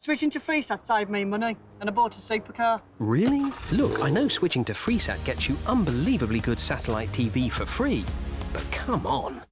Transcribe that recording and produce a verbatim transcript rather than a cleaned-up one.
Switching to Freesat saved me money, and I bought a supercar. Really? Look, I know switching to Freesat gets you unbelievably good satellite T V for free, but come on.